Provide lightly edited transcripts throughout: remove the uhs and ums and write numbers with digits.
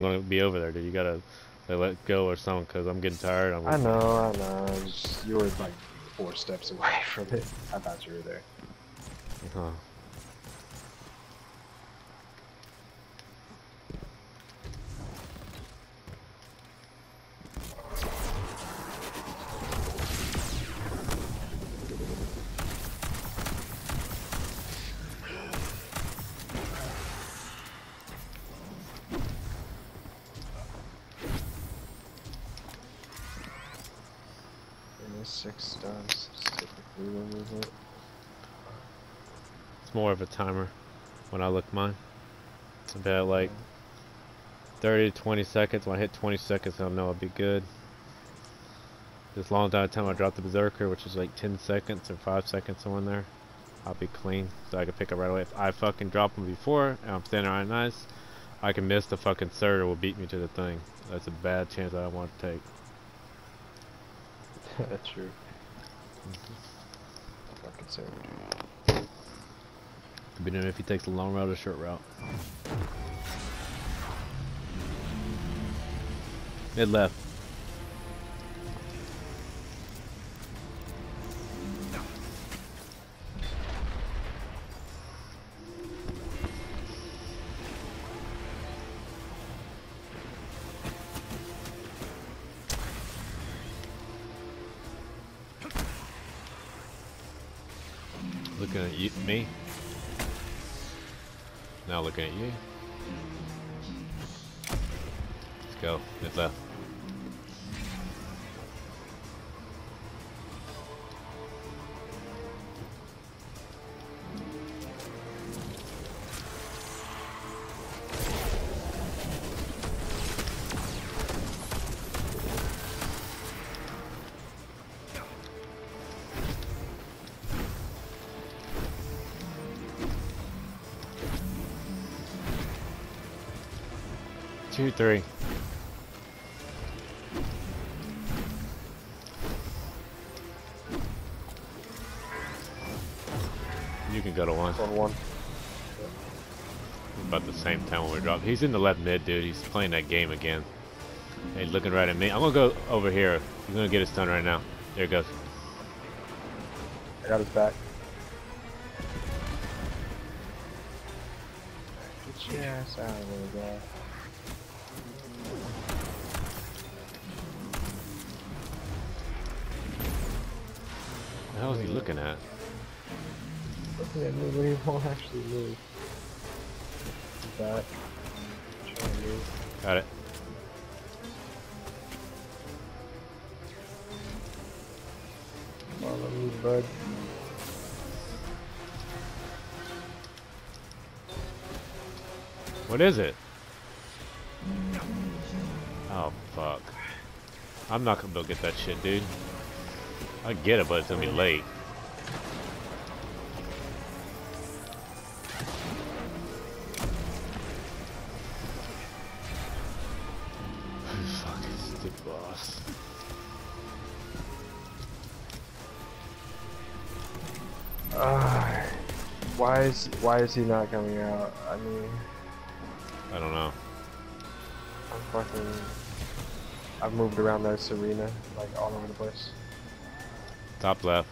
gonna be over there, dude. You gotta let go or something, cause I'm getting tired. I know. You were like 4 steps away from it. I thought you were there. Huh. And this 6 stuns specifically remove it. It's more of a timer when I look mine. I bet like 30 to 20 seconds. When I hit 20 seconds, I'll know I'll be good. This long time I drop the Berserker, which is like 10 seconds or 5 seconds somewhere in there, I'll be clean. So I can pick up right away. If I fucking drop them before and I'm standing right nice, I can miss the fucking third or will beat me to the thing. That's a bad chance I don't want to take. That's true. Fucking server. Could be doing if he takes the long route or short route. Mid left. Looking at you, me. Now looking at you. Let's go. Mid left. Two, three. You can go to one. On 1. About the same time when we drop. He's in the left mid, dude. He's playing that game again. He's looking right at me. I'm gonna go over here. He's gonna get his stun right now. There it goes. I got his back. Get your ass out of there, guy. What the hell is he looking at? Looking at me when he won't actually move. He's back. Trying to move. Got it. Follow me, bud. What is it? Oh, fuck. I'm not gonna be able to get that shit, dude. I get it, but it's gonna be late. Fucking stupid boss. Why is he not coming out? I mean, I don't know. I've moved around this arena like all over the place. Top left.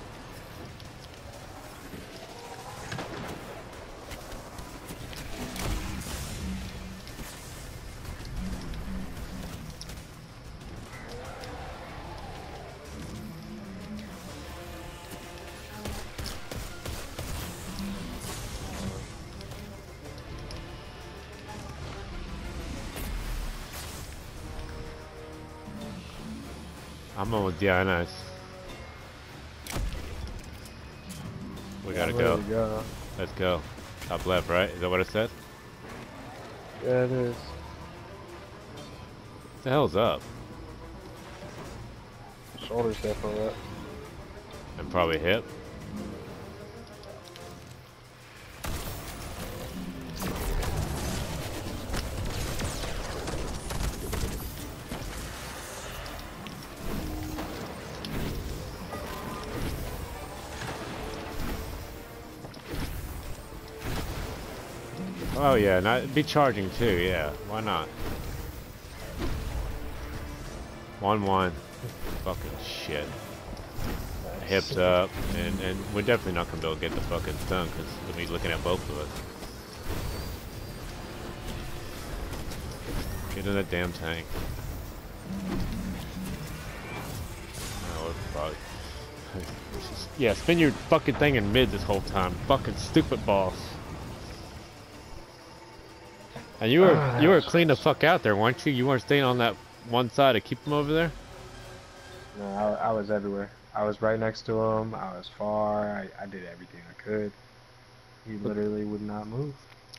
I'm on with nice. We gotta go. Let's go. Top left, right? Is that what it said? Yeah, it is. What the hell's up? Shoulders definitely up. And probably hip. Oh yeah, and I'd be charging too, yeah. Why not? 1-1. Fucking shit. Nice. Hips up, and we're definitely not gonna be able to get the fucking stun because we'll be looking at both of us. Get in that damn tank. Oh, fuck. Yeah, spin your fucking thing in mid this whole time. Fucking stupid boss. And you were clean the fuck out there, weren't you? You weren't staying on that one side to keep him over there? No, I was everywhere. I was right next to him. I was far. I did everything I could. He literally would not move.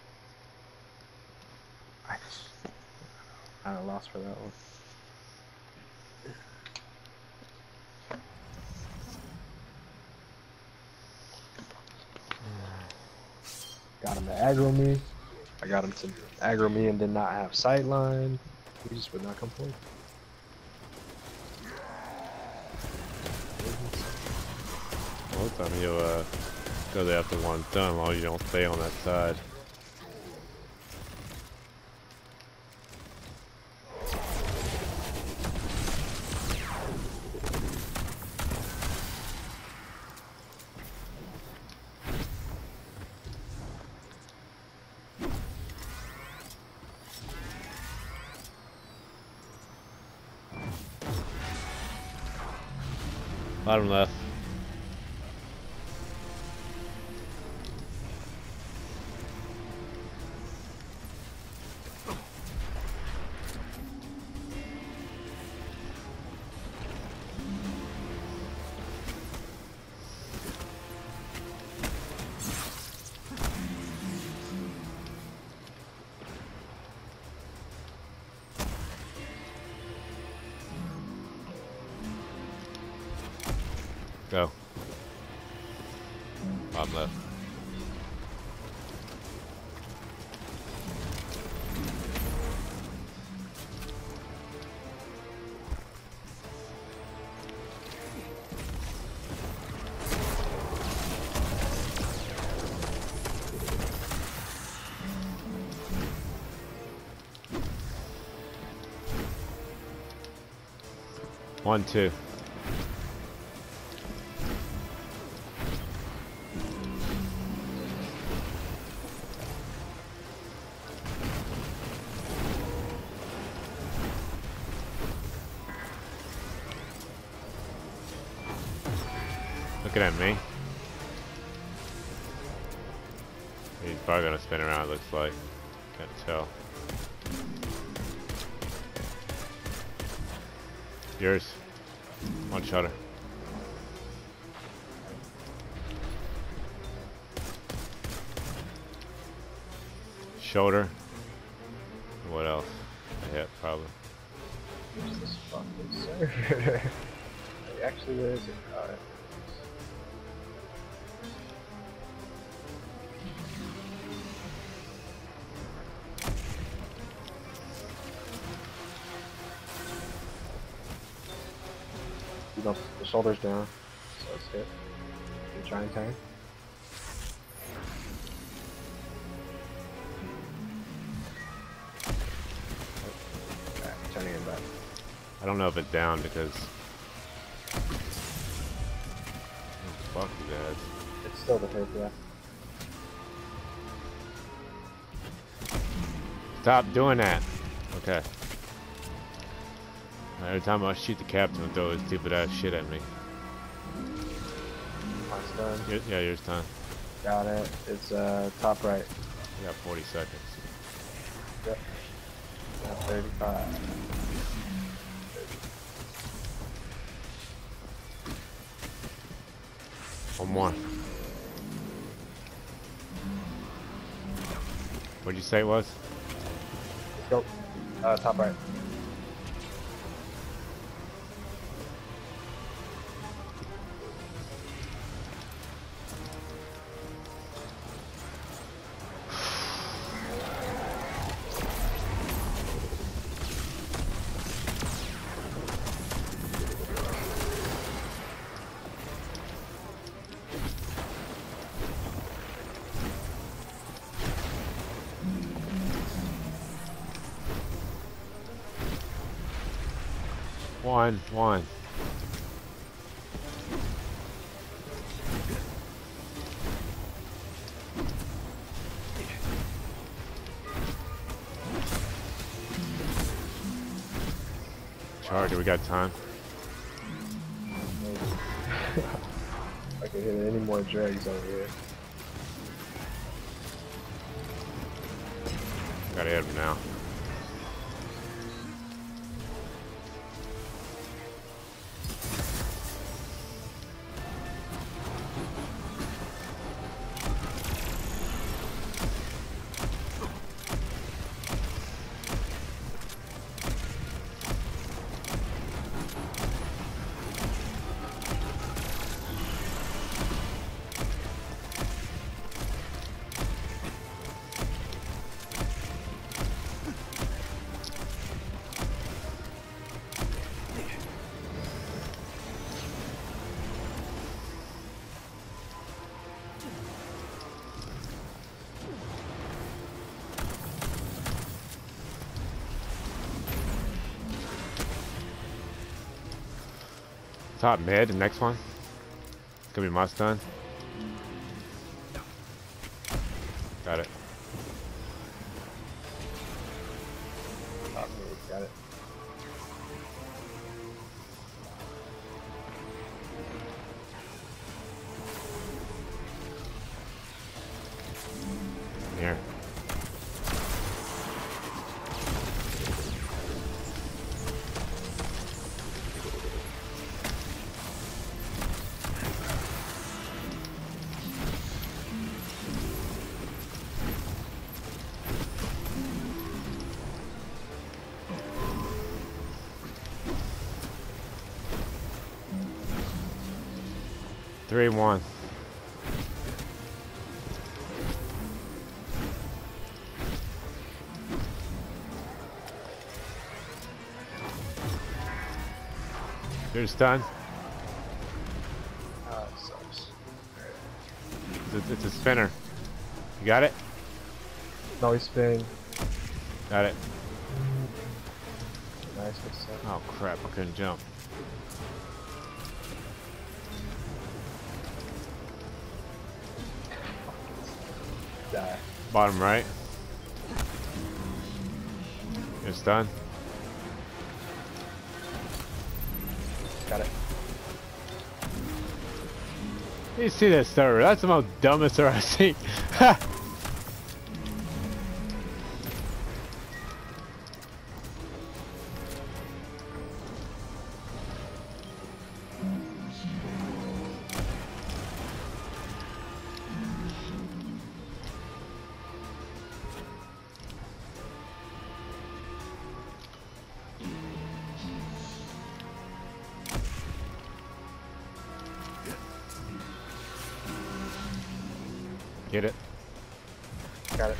I kind of lost for that one. Got him to aggro me. I got him to aggro me and did not have sightline. He just would not come forward. Most time you'll go there after one's done, while you don't stay on that side. Bottom left. Go. Bottom left. One, two. Looking at me. He's probably gonna spin around, it looks like. Can't tell. Yours. One shutter. Shoulder. What else? A hit, probably. Where's this fucking server? Actually, where is it? Alright. You don't put the shoulders down, so it's hit. You try and turn. Okay, turning it back. I don't know if it's down because... Oh, fuck you guys. It's still the hit, yeah. Stop doing that. Okay. Every time I shoot the captain, it'll throw his stupid ass shit at me. Mine's done. Yeah, yours done. Got it. It's top right. I got 40 seconds. Yep. Got 35. One more. What'd you say it was? Go. Top right. One. Charger, we got time. I can hit any more dregs over here. Gotta hit him now. Top mid, the next one. It's gonna be my stun. Got it. Top mid, got it. Here. Three, one. You're stunned. Ah, it sucks. It's a spinner. You got it? No, he's spinning. Got it. Nice, good stuff. Oh crap, I couldn't jump. Die. Bottom right. You're stunned. Got it. You see that server? That's the most dumbest server I've seen. Get it? Got it.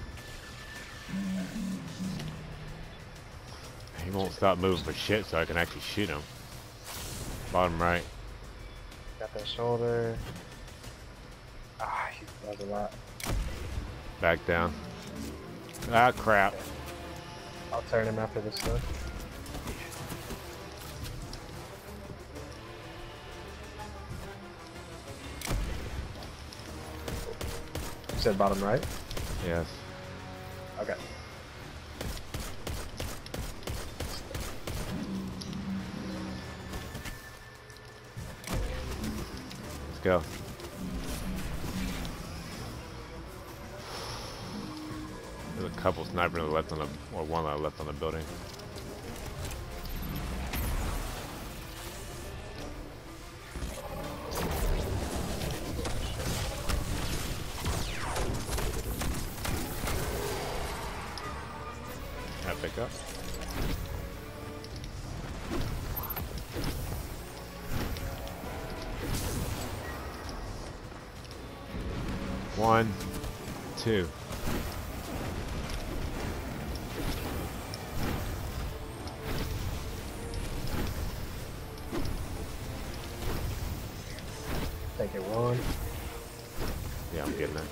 He won't stop moving for shit, so I can actually shoot him. Bottom right. Got that shoulder. Ah, he does a lot. Back down. Ah, crap. I'll turn him after this one. You said bottom right? Yes. Okay. Let's go. There's a couple snipers on the left on the, or one on the left on the building. Pick up. One, two. Take it one. Yeah, I'm getting it.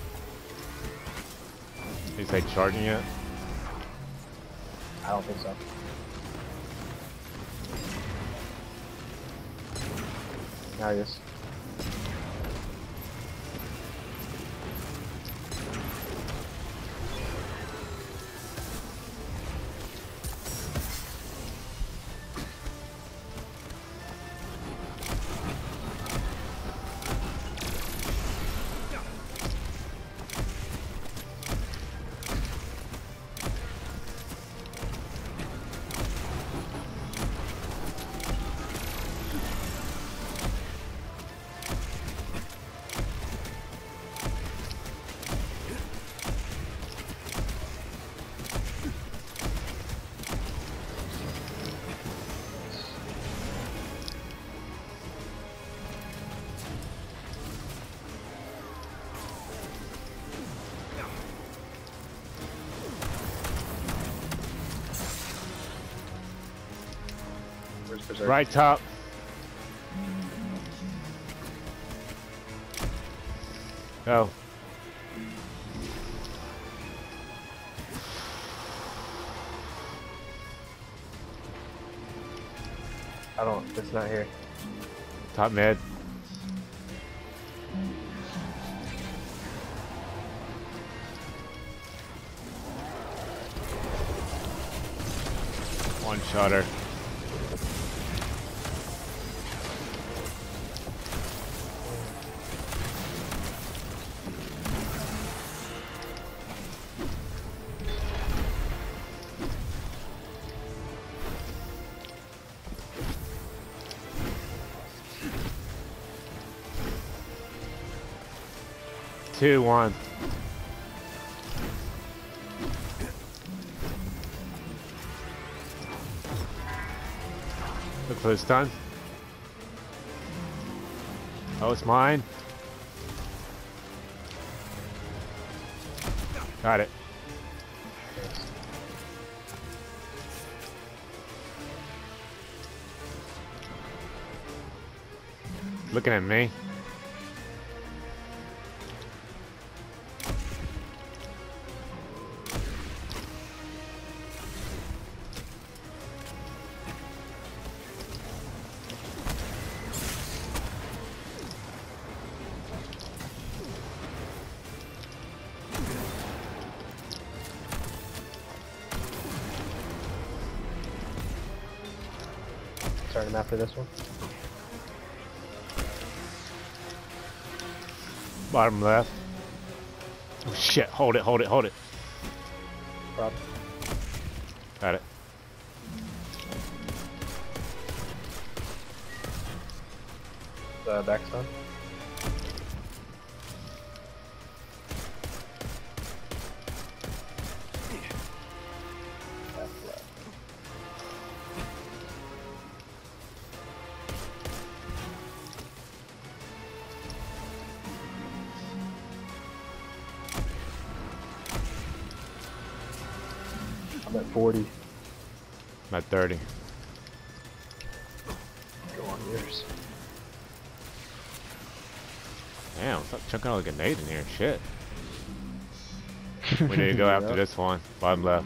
Is they charging yet? I don't think so. Nice. Where's Berserk? Right top. Go. I don't. It's not here. Top mid. One shotter. Two, one. Look for the stun. Oh, it's mine. Got it. Looking at me. Starting after this one. Bottom left. Oh shit, hold it, hold it, hold it. Prop. Got it. The back stun. Back left. I'm at 40. I'm at 30. Go on yours. Damn, stop chucking all the grenades in here. Shit. We need to go after this one. Bottom left.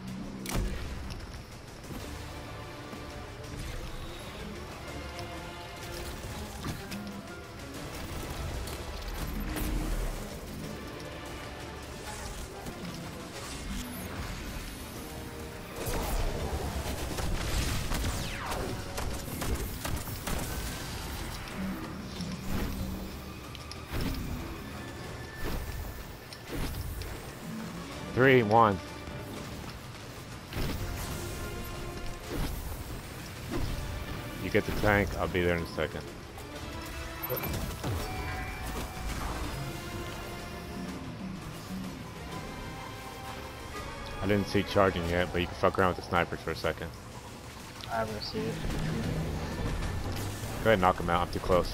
Three, one. You get the tank, I'll be there in a second. I didn't see charging yet, but you can fuck around with the snipers for a second. I haven't seen it. Go ahead and knock him out, I'm too close.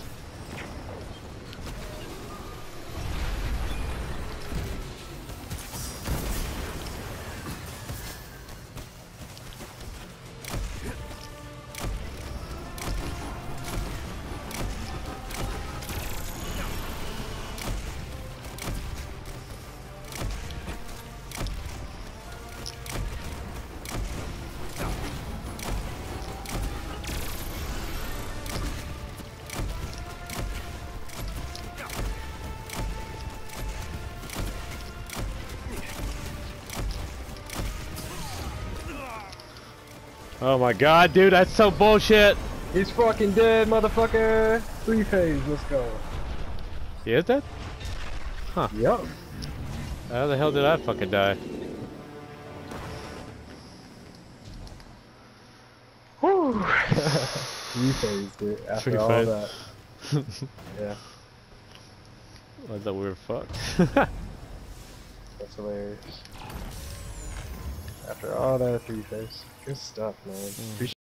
Oh my god, dude, that's so bullshit. He's fucking dead, motherfucker. 3-phase, let's go. He is dead? Huh. Yup. How the hell did I fucking die? Whew. 3-phase, dude. After all 3-phase. that. Yeah, I thought we were fucked. that's hilarious. After all that 3-phase. Good stuff, man. Appreciate